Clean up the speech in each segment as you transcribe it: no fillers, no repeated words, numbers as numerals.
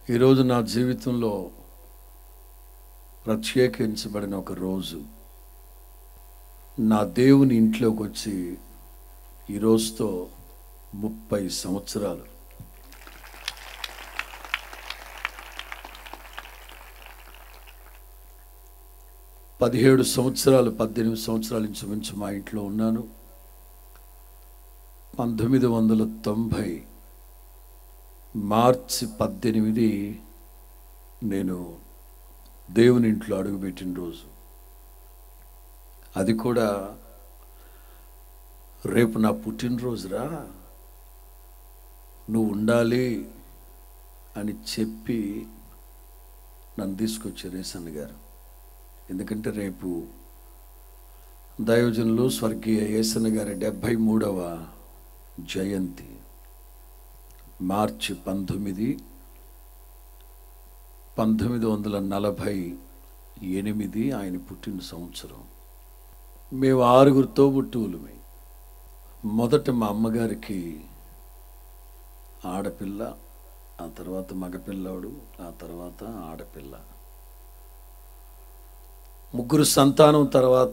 ఈరోజు నా జీవితంలో ప్రత్యేకించబడిన ఒక రోజు. నా దేవుని ఇంట్లోకి వచ్చి ఈరోజుతో 30 సంవత్సరాలు. పదిహేడు సంవత్సరాలు 18 సంవత్సరాల నుంచి మా ఇంట్లో ఉన్నాను. 1990 మార్చి 18 నేను దేవుని ఇంట్లో అడుగుపెట్టిన రోజు. అది కూడా రేపు నా పుట్టినరోజురా, నువ్వు ఉండాలి అని చెప్పి నన్ను తీసుకొచ్చారు యేసన్న గారు. ఎందుకంటే రేపు దైవజనులు స్వర్గీయ యేసన్న గారి 73వ జయంతి. మార్చి 19, 1948 ఆయన పుట్టిన సంవత్సరం. మేము 6 తోబుట్టువులమే. మొదట మా అమ్మగారికి ఆడపిల్ల, ఆ తర్వాత మగపిల్లాడు, ఆ తర్వాత ఆడపిల్ల. 3 సంతానం తర్వాత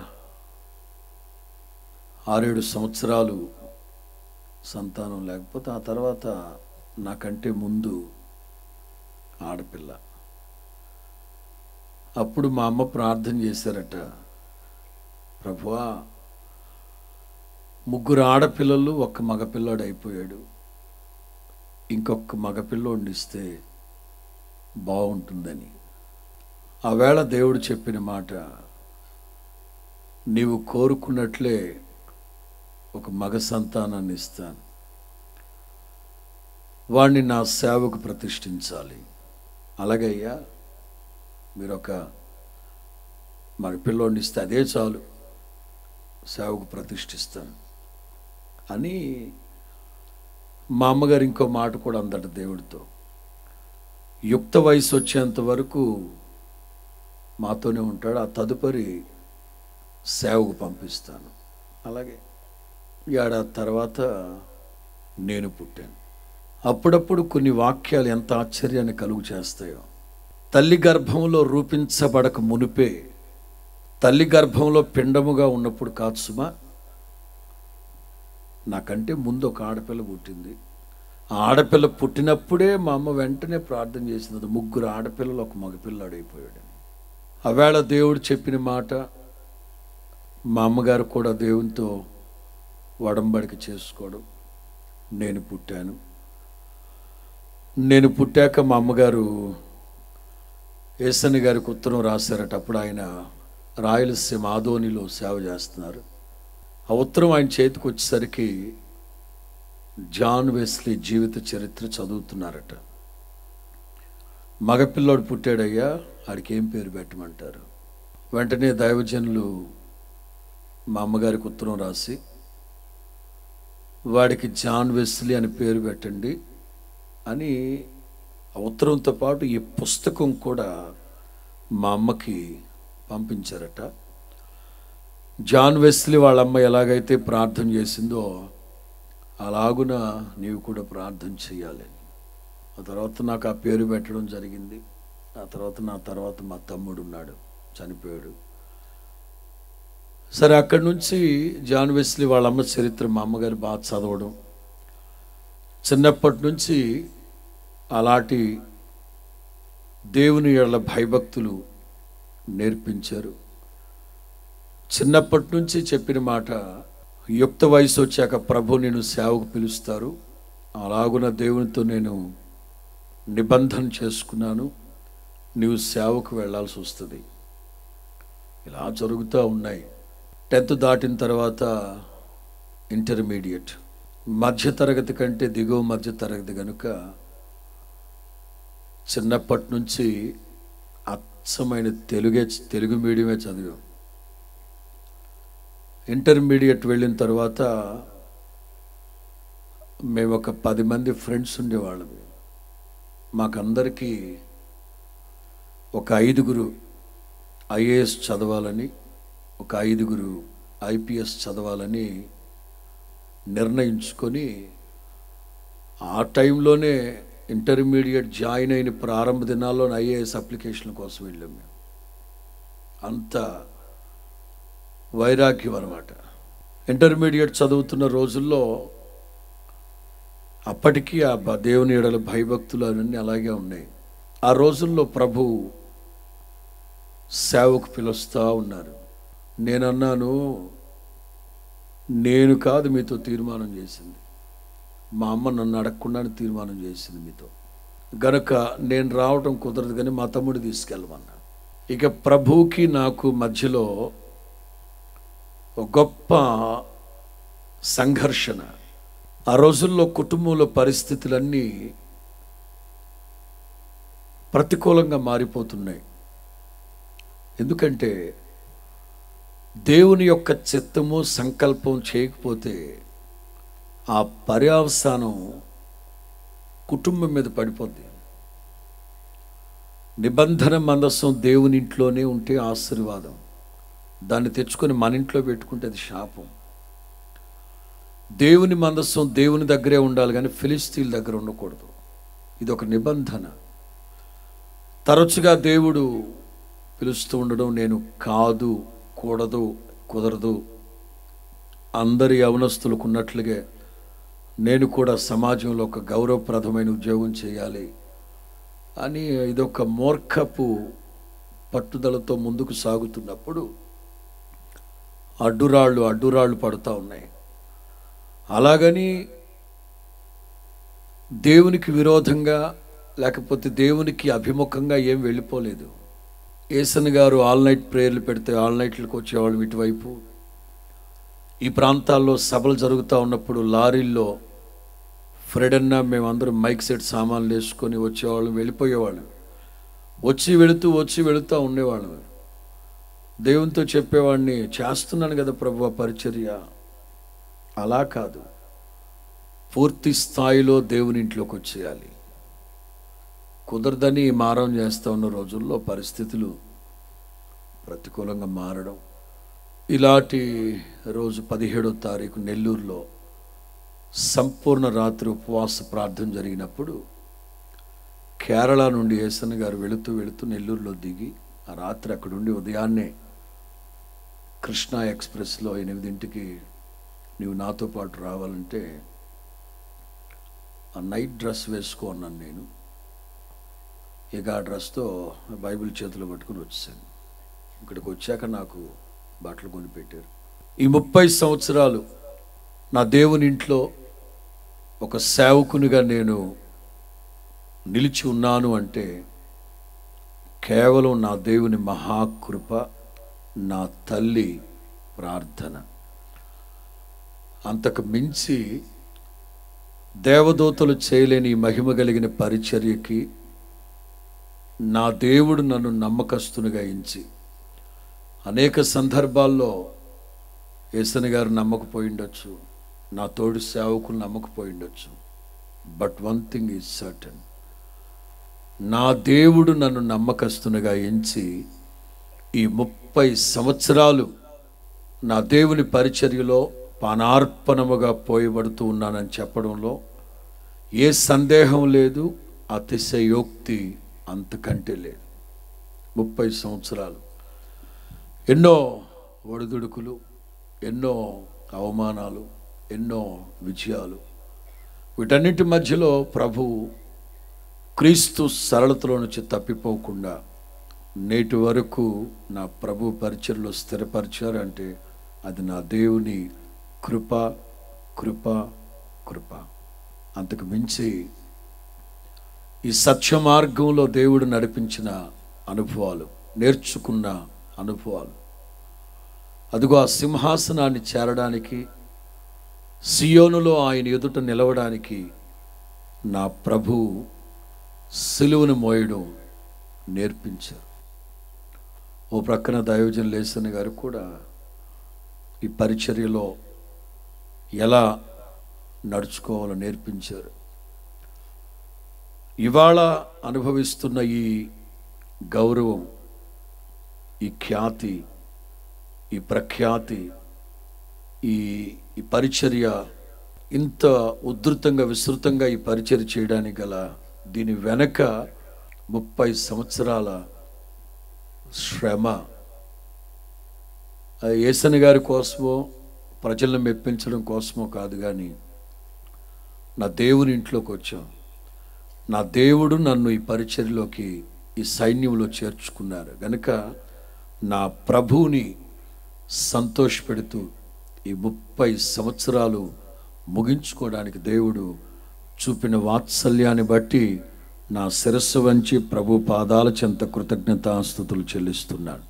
6-7 సంవత్సరాలు సంతానం లేకపోతే ఆ తర్వాత నాకంటే ముందు ఆడపిల్ల. అప్పుడు మా అమ్మ ప్రార్థన చేశారట, ప్రభువా 3 ఆడపిల్లలు 1 మగపిల్లాడు అయిపోయాడు, ఇంకొక మగపిల్లోడిని ఇస్తే బాగుంటుందని. ఆవేళ దేవుడు చెప్పిన మాట, నీవు కోరుకున్నట్లే ఒక మగ సంతానాన్ని ఇస్తాను, వాణ్ణి నా సేవకు ప్రతిష్ఠించాలి. అలాగయ్యా, మీరు ఒక మగ పిల్లోడిని ఇస్తే అదే చాలు, సేవకు ప్రతిష్ఠిస్తాను అని మా అమ్మగారు ఇంకో మాట కూడా అందట దేవుడితో. యుక్త వయసు వచ్చేంత వరకు మాతోనే ఉంటాడు, ఆ తదుపరి సేవకు పంపిస్తాను. అలాగే ఏడాది తర్వాత నేను పుట్టాను. అప్పుడప్పుడు కొన్ని వాక్యాలు ఎంత ఆశ్చర్యాన్ని కలుగు చేస్తాయో. తల్లి గర్భంలో రూపించబడక మునిపే, తల్లి గర్భంలో పిండముగా ఉన్నప్పుడు కాదు సుమా, నాకంటే ముందు ఒక ఆడపిల్ల పుట్టింది. ఆ ఆడపిల్ల పుట్టినప్పుడే మా అమ్మ వెంటనే ప్రార్థన చేసినది, 3 ఆడపిల్లలు 1 మగపిల్లాడు అయిపోయాడు. ఆవేళ దేవుడు చెప్పిన మాట, మా అమ్మగారు కూడా దేవునితో వడంబడిక చేసుకోవడం. నేను పుట్టాను. నేను పుట్టాక మా అమ్మగారు యేసన్న గారికి ఉత్తరం రాశారట. అప్పుడు ఆయన రాయలసీమ ఆదోనిలో సేవ చేస్తున్నారు. ఆ ఉత్తరం ఆయన చేతికి వచ్చేసరికి జాన్ వెస్లీ జీవిత చరిత్ర చదువుతున్నారట. మగపిల్లోడు పుట్టాడయ్యా, ఆడికి ఏం పేరు పెట్టమంటారు? వెంటనే దైవజనులు మా అమ్మగారికి ఉత్తరం రాసి, వాడికి జాన్ వెస్లీ అని పేరు పెట్టండి అని ఆ ఉత్తరంతో పాటు ఈ పుస్తకం కూడా మా అమ్మకి పంపించారట. జాన్ వెస్లీ వాళ్ళ అమ్మ ఎలాగైతే ప్రార్థన చేసిందో అలాగున నీవు కూడా ప్రార్థన చేయాలి. ఆ తర్వాత నాకు ఆ పేరు పెట్టడం జరిగింది. ఆ తర్వాత నా తర్వాత మా తమ్ముడు ఉన్నాడు, చనిపోయాడు. సరే, అక్కడి నుంచి జాన్ వెస్లీ వాళ్ళ అమ్మ చరిత్ర మా అమ్మగారు బాగా చదవడం, చిన్నప్పటి నుంచి అలాంటి దేవుని యెడల భయభక్తులు నేర్పించారు. చిన్నప్పటి నుంచి చెప్పిన మాట, యుక్త వయసు వచ్చాక ప్రభు నేను సేవకు పిలుస్తారు, అలాగున దేవునితో నేను నిబంధన చేసుకున్నాను, నీవు సేవకు వెళ్ళాల్సి వస్తుంది. ఇలా జరుగుతూ ఉన్నాయి. 10th దాటిన తర్వాత ఇంటర్మీడియట్, మధ్యతరగతి కంటే దిగువ మధ్య తరగతి కనుక చిన్నప్పటి నుంచి అచ్చమైన తెలుగు మీడియమే చదివాం. ఇంటర్మీడియట్ వెళ్ళిన తర్వాత మేము ఒక 10 మంది ఫ్రెండ్స్ ఉండేవాళ్ళం. మాకందరికీ ఒక 5 ఐఏఎస్ చదవాలని, ఒక 5 ఐపీఎస్ చదవాలని నిర్ణయించుకొని ఆ టైంలోనే ఇంటర్మీడియట్ జాయిన్ అయిన ప్రారంభ దినాల్లో ఐఏఎస్ అప్లికేషన్ కోసం వెళ్ళాం మేము. అంత వైరాగ్యం అన్నమాట. ఇంటర్మీడియట్ చదువుతున్న రోజుల్లో అప్పటికీ ఆ దేవుని ఎడల భయభక్తులు అవన్నీ అలాగే ఉన్నాయి. ఆ రోజుల్లో ప్రభు సేవకు పిలుస్తూ ఉన్నారు. నేనన్నాను, నేను కాదు మీతో తీర్మానం చేసింది, మా అమ్మ నన్ను అడగకుండానే తీర్మానం చేసింది మీతో, గనక నేను రావటం కుదరదు, కానీ మా తమ్ముడు తీసుకెళ్ళమన్నా. ఇక ప్రభువుకి నాకు మధ్యలో ఒక గొప్ప సంఘర్షణ. ఆ రోజుల్లో కుటుంబంలో పరిస్థితులన్నీ ప్రతికూలంగా మారిపోతున్నాయి. ఎందుకంటే దేవుని యొక్క చిత్తము సంకల్పం చేయకపోతే ఆ పర్యవసానం కుటుంబం మీద పడిపోద్ది. నిబంధన మందసం దేవుని ఇంట్లోనే ఉంటే ఆశీర్వాదం, దాన్ని తెచ్చుకొని మన ఇంట్లో పెట్టుకుంటే అది శాపం. దేవుని మందసం దేవుని దగ్గరే ఉండాలి, కానీ ఫిలిస్తీన్ల దగ్గర ఉండకూడదు. ఇది ఒక నిబంధన. తరచుగా దేవుడు పిలుస్తూ ఉండడం, నేను కాదు, కూడదు, కుదరదు. అందరి యవనస్తులకు ఉన్నట్లుగా నేను కూడా సమాజంలో ఒక గౌరవప్రదమైన ఉద్యోగం చేయాలి అని ఇదొక మూర్ఖపు పట్టుదలతో ముందుకు సాగుతున్నప్పుడు అడ్డురాళ్ళు పడుతూ ఉన్నాయి. అలాగని దేవునికి విరోధంగా లేకపోతే దేవునికి అభిముఖంగా ఏం వెళ్ళిపోలేదు. ఏసన్ గారు ఆల్ నైట్ ప్రేయర్లు పెడితే ఆల్ నైట్లకు వచ్చేవాళ్ళు ఇటువైపు. ఈ ప్రాంతాల్లో సభలు జరుగుతూ ఉన్నప్పుడు లారీల్లో ఫ్రెడ్ అన్న మేమందరం మైక్ సెట్ సామాన్లు వేసుకొని వచ్చేవాళ్ళం, వెళ్ళిపోయేవాళ్ళం. వచ్చి వెళుతూ ఉండేవాళ్ళం. దేవునితో చెప్పేవాడిని, చేస్తున్నాను కదా ప్రభువా పరిచర్య. అలా కాదు, పూర్తి స్థాయిలో దేవుని ఇంట్లోకి వచ్చేయాలి. కుదరదని మారం చేస్తూ ఉన్న రోజుల్లో పరిస్థితులు ప్రతికూలంగా మారడం. ఇలాంటి రోజు 17వ తారీఖు నెల్లూరులో సంపూర్ణ రాత్రి ఉపవాస ప్రార్థన జరిగినప్పుడు కేరళ నుండి ఏసన్ గారు వెళుతూ నెల్లూరులో దిగి ఆ రాత్రి అక్కడుండి ఉదయాన్నే కృష్ణా ఎక్స్ప్రెస్లో 8ంటికి నీవు నాతో పాటు రావాలంటే ఆ నైట్ డ్రెస్ వేసుకో అన్నాను నేను. ఇక ఆ డ్రెస్తో బైబిల్ చేతిలో పట్టుకుని వచ్చాను. ఇక్కడికి వచ్చాక నాకు బట్టలు కొనిపెట్టారు. ఈ 30 సంవత్సరాలు నా దేవుని ఇంట్లో ఒక సేవకునిగా నేను నిలిచి ఉన్నాను అంటే కేవలం నా దేవుని మహాకృప, నా తల్లి ప్రార్థన. అంతకు మించి దేవదూతలు చేయలేని మహిమ కలిగిన పరిచర్యకి నా దేవుడు నన్ను నమ్మకస్తునిగా ఎంచి అనేక సందర్భాల్లో ఏసన్ గారు నమ్మకపోయిండొచ్చు, నా తోడు సేవకులు నమ్మకపోయిండొచ్చు. But one thing is certain, నా దేవుడు నన్ను నమ్మకస్తునిగా ఎంచి ఈ 30 సంవత్సరాలు నా దేవుని పరిచర్యలో పానార్పణముగా పోయబడుతూ ఉన్నానని చెప్పడంలో ఏ సందేహం లేదు, అతిశయోక్తి అంతకంటే లేదు. 30 సంవత్సరాలు ఎన్నో ఒడిదుడుకులు, ఎన్నో అవమానాలు, ఎన్నో విజయాలు. వీటన్నిటి మధ్యలో ప్రభు క్రీస్తు సరళతలో నుంచి తప్పిపోకుండా నేటి వరకు నా ప్రభు పరిచర్లో స్థిరపరిచారంటే అది నా దేవుని కృప కృప కృప. అంతకు మించి ఈ సత్య మార్గంలో దేవుడు నడిపించిన అనుభవాలు, నేర్చుకున్న అనుభవాలు, అదిగో ఆ సింహాసనాన్ని చేరడానికి, సియోనులో ఆయన ఎదుట నిలవడానికి నా ప్రభు సిలువను మోయడం నేర్పించారు. ఓ ప్రక్కన దైవజన్ లేసన్ గారు కూడా ఈ పరిచర్యలో ఎలా నడుచుకోవాలో నేర్పించారు. ఇవాళ అనుభవిస్తున్న ఈ గౌరవం, ఈ ఖ్యాతి, ఈ ప్రఖ్యాతి, ఈ పరిచర్య ఇంత ఉధృతంగా విస్తృతంగా ఈ పరిచర్య చేయడానికి గల దీని వెనక 30 సంవత్సరాల శ్రమ. యేసయ్య గారి కోసమో ప్రజలను మెప్పించడం కోసమో కాదు, కానీ నా దేవుని ఇంట్లోకి వచ్చాం. నా దేవుడు నన్ను ఈ పరిచర్యలోకి, ఈ సైన్యంలో చేర్చుకున్నారు గనుక నా ప్రభువుని సంతోషపెడుతూ ఈ 30 సంవత్సరాలు ముగించుకోవడానికి దేవుడు చూపిన వాత్సల్యాన్ని బట్టి నా శిరస్సు వంచి ప్రభు పాదాల చెంత కృతజ్ఞతాస్తుతులు చెల్లిస్తున్నాను.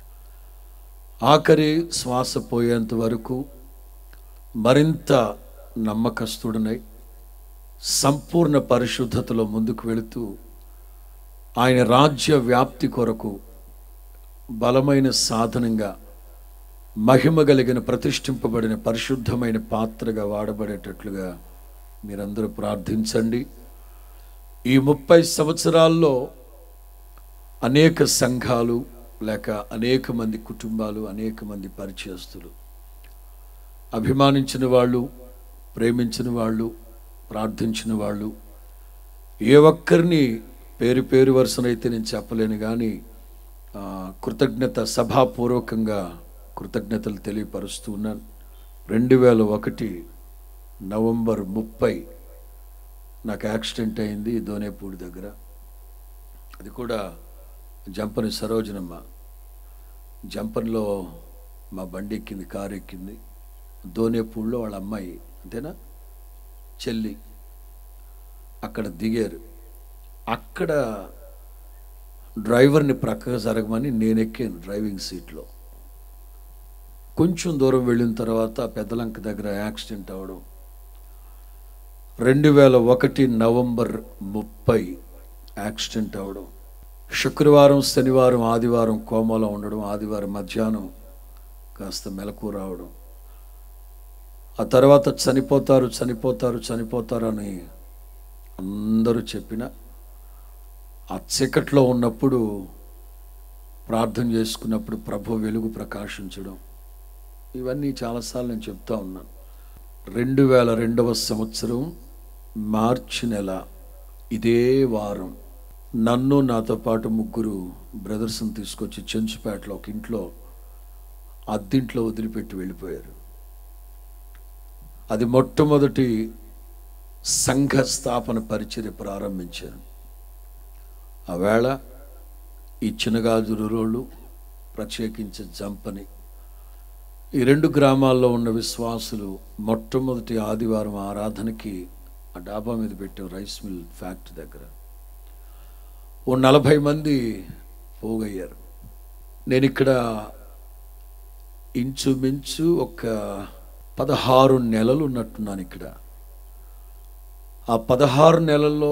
ఆఖరి శ్వాస పోయేంత వరకు మరింత నమ్మకస్తుడనై సంపూర్ణ పరిశుద్ధతలో ముందుకు వెళుతూ ఆయన రాజ్య వ్యాప్తి కొరకు బలమైన సాధనంగా, మహిమ కలిగిన ప్రతిష్ఠింపబడిన పరిశుద్ధమైన పాత్రగా వాడబడేటట్లుగా మీరందరూ ప్రార్థించండి. ఈ 30 సంవత్సరాల్లో అనేక సంఘాలు, లేక అనేక మంది కుటుంబాలు, అనేక మంది పరిచయస్తులు, అభిమానించిన వాళ్ళు, ప్రేమించిన వాళ్ళు, ప్రార్థించిన వాళ్ళు, ఏ ఒక్కరిని పేరు పేరు వరుసనైతే నేను చెప్పలేను, కానీ కృతజ్ఞత సభాపూర్వకంగా కృతజ్ఞతలు తెలియపరుస్తూ ఉన్నాను. 2001 నవంబర్ 30 నాకు యాక్సిడెంట్ అయింది దోనేపూడి దగ్గర. అది కూడా జంపని సరోజనమ్మ. జంపన్లో మా బండి ఎక్కింది, కారు ఎక్కింది. దోనేపూడిలో వాళ్ళ అమ్మాయి, అంతేనా, చెల్లి అక్కడ దిగారు. అక్కడ డ్రైవర్ని ప్రక్కగా జరగమని నేను ఎక్కాను డ్రైవింగ్ సీట్లో. కొంచెం దూరం వెళ్ళిన తర్వాత పెద్దలంక దగ్గర యాక్సిడెంట్ అవ్వడం. 2001 నవంబర్ 30 యాక్సిడెంట్ అవ్వడం. శుక్రవారం, శనివారం, ఆదివారం కోమాలో ఉండడం. ఆదివారం మధ్యాహ్నం కాస్త మెలకు రావడం. ఆ తర్వాత చనిపోతారు చనిపోతారు చనిపోతారు అని అందరూ చెప్పిన ఆ చీకట్లో ఉన్నప్పుడు ప్రార్థన చేసుకున్నప్పుడు ప్రభు వెలుగు ప్రకాశించడం, ఇవన్నీ చాలాసార్లు నేను చెప్తా ఉన్నాను. 2002వ సంవత్సరం మార్చి నెల ఇదే వారం నన్ను, నాతో పాటు 3 బ్రదర్స్ని తీసుకొచ్చి చెంచుపేటలో ఒక ఇంట్లో, అద్దింట్లో వదిలిపెట్టి వెళ్ళిపోయారు. అది మొట్టమొదటి సంఘ స్థాపన పరిచర్య ప్రారంభించాను. ఆ వేళ ఈ చినగాజురు రోళ్ళు, ప్రత్యేకించి జంపని, ఈ 2 గ్రామాల్లో ఉన్న విశ్వాసులు మొట్టమొదటి ఆదివారం ఆరాధనకి ఆ డాబా మీద పెట్టాం, రైస్ మిల్ ఫ్యాక్టరీ దగ్గర. ఓ 40 మంది పోగయ్యారు. నేను ఇక్కడ ఇంచుమించు ఒక 16 నెలలు ఉన్నట్టున్నాను ఇక్కడ. ఆ 16 నెలల్లో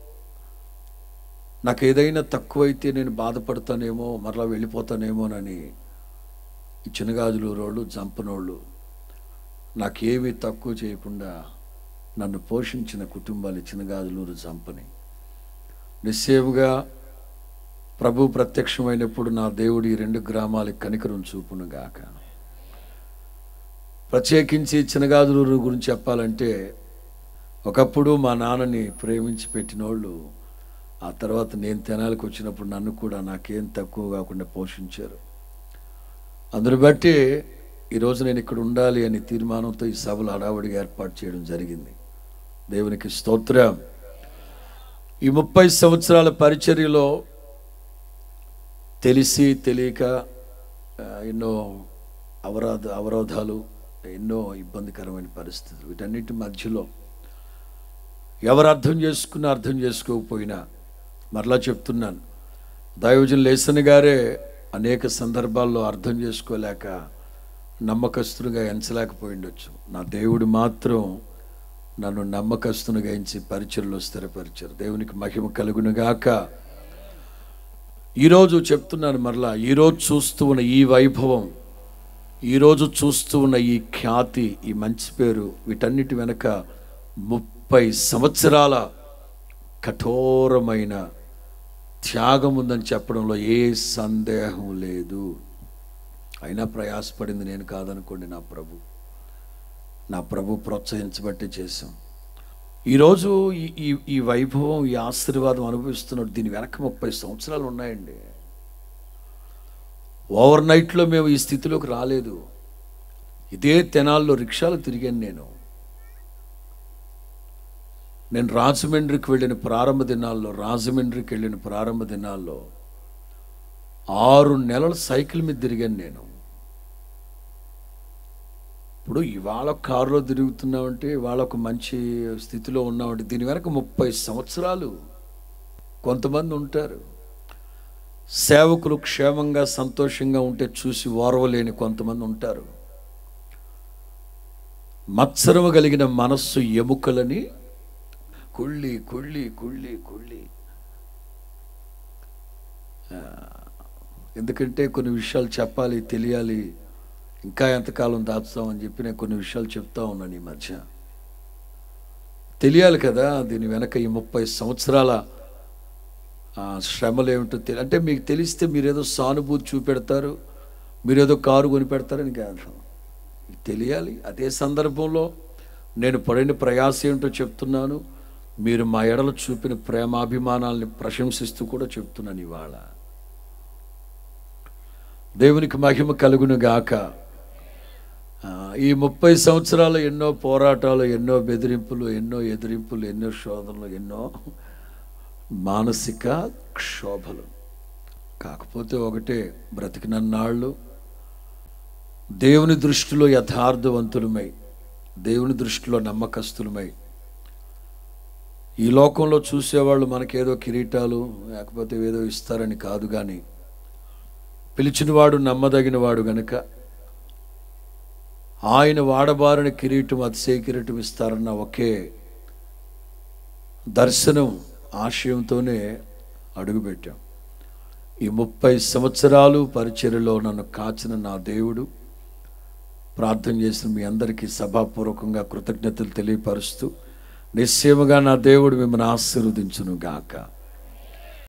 నాకు ఏదైనా తక్కువైతే నేను బాధపడతానేమో, మరలా వెళ్ళిపోతానేమోనని ఈ చినగాజులూరోళ్ళు, జంపనోళ్ళు నాకేమీ తక్కువ చేయకుండా నన్ను పోషించిన కుటుంబాలు చినగాజులూరు, జంపని. నిశ్చయముగా ప్రభు ప్రత్యక్షమైనప్పుడు నా దేవుడు ఈ 2 గ్రామాలకు కనికరం చూపును గాక. ప్రత్యేకించి చినగాజులూరు గురించి చెప్పాలంటే, ఒకప్పుడు మా నాన్నని ప్రేమించి పెట్టినోళ్ళు ఆ తర్వాత నేను తెనాలికి వచ్చినప్పుడు నన్ను కూడా నాకేం తక్కువ కాకుండా పోషించారు. అందుని బట్టి ఈరోజు నేను ఇక్కడ ఉండాలి అని తీర్మానంతో ఈ సభలు హడావుడిగా ఏర్పాటు చేయడం జరిగింది. దేవునికి స్తోత్రం. ఈ 30 సంవత్సరాల పరిచర్యలో తెలిసి తెలియక ఎన్నో అవరోధాలు, ఎన్నో ఇబ్బందికరమైన పరిస్థితులు, వీటన్నిటి మధ్యలో ఎవరు అర్థం చేసుకున్నా అర్థం చేసుకోకపోయినా, మరలా చెప్తున్నాను, దైవజనులు యేసయ్య గారే అనేక సందర్భాల్లో అర్థం చేసుకోలేక నమ్మకస్తునిగా ఎంచలేకపోయిండొచ్చు. నా దేవుడు మాత్రం నన్ను నమ్మకస్తునిగా ఎంచి పరిచర్యలో స్థిరపరిచారు. దేవునికి మహిమ కలుగునుగాక. ఈరోజు చెప్తున్నాను మరలా, ఈరోజు చూస్తూ ఉన్న ఈ వైభవం, ఈరోజు చూస్తూ ఉన్న ఈ ఖ్యాతి, ఈ మంచి పేరు, వీటన్నిటి వెనక 30 సంవత్సరాల కఠోరమైన త్యాగం ఉందని చెప్పడంలో ఏ సందేహం లేదు. అయినా ప్రయాసపడింది నేను కాదనుకోండి, నా ప్రభు ప్రోత్సహించబట్టి చేశాం. ఈరోజు ఈ ఈ ఈ వైభవం, ఈ ఆశీర్వాదం అనుభవిస్తున్నాడు. దీని వెనక 30 సంవత్సరాలు ఉన్నాయండి. ఓవర్ నైట్లో మేము ఈ స్థితిలోకి రాలేదు. ఇదే తెనాల్లో రిక్షాలు తిరిగాను నేను రాజమండ్రికి వెళ్ళిన ప్రారంభ దినాల్లో 6 నెలలు సైకిల్ మీద తిరిగాను నేను. ఇప్పుడు ఇవాళ కారులో తిరుగుతున్నామంటే, ఇవాళ ఒక మంచి స్థితిలో ఉన్నామంటే, దీని వెనక 30 సంవత్సరాలు కొంతమంది ఉంటారు. సేవకులు క్షేమంగా సంతోషంగా ఉంటే చూసి ఓర్వలేని కొంతమంది ఉంటారు. మత్సరము కలిగిన మనస్సు ఎముకలని కుళ్ళి కుళ్ళి కుళ్ళి కుళ్ళి ఎందుకంటే కొన్ని విషయాలు చెప్పాలి, తెలియాలి, ఇంకా ఎంతకాలం దాచుతామని చెప్పి నేను కొన్ని విషయాలు చెప్తా ఉన్నాను. ఈ మధ్య తెలియాలి కదా దీని వెనక ఈ 30 సంవత్సరాల శ్రమలు ఏమిటో అంటే మీకు తెలిస్తే మీరేదో సానుభూతి చూపెడతారు, మీరేదో కారు కొని పెడతారని కాదు. తెలియాలి. అదే సందర్భంలో నేను పడిన ప్రయాస ఏమిటో చెప్తున్నాను. మీరు మా ఎడల చూపిన ప్రేమాభిమానాల్ని ప్రశంసిస్తూ కూడా చెప్తున్నాను. ఇవాళ దేవునికి మహిమ కలుగును గాక. ఈ 30 సంవత్సరాలు ఎన్నో పోరాటాలు, ఎన్నో బెదిరింపులు, ఎన్నో ఎదిరింపులు, ఎన్నో శోధనలు, ఎన్నో మానసిక క్షోభలు. కాకపోతే ఒకటే, బ్రతికినన్నాళ్ళు దేవుని దృష్టిలో యథార్థవంతులమై, దేవుని దృష్టిలో నమ్మకస్తులమై, ఈ లోకంలో చూసేవాళ్ళు మనకేదో కిరీటాలు లేకపోతే ఏదో ఇస్తారని కాదు, కానీ పిలిచినవాడు నమ్మదగినవాడు గనుక ఆయన వాడబారిన కిరీటం, అతిశయ కిరీటం ఇస్తారన్న ఒకే దర్శనం, ఆశయంతోనే అడుగుపెట్టాం. ఈ 30 సంవత్సరాలు పరిచర్యలో నన్ను కాచిన నా దేవుడు, ప్రార్థన చేసిన మీ అందరికీ సభాపూర్వకంగా కృతజ్ఞతలు తెలియపరుస్తూ, నిశ్చయముగా నా దేవుడు మిమ్మల్ని ఆశీర్వదించును గాక.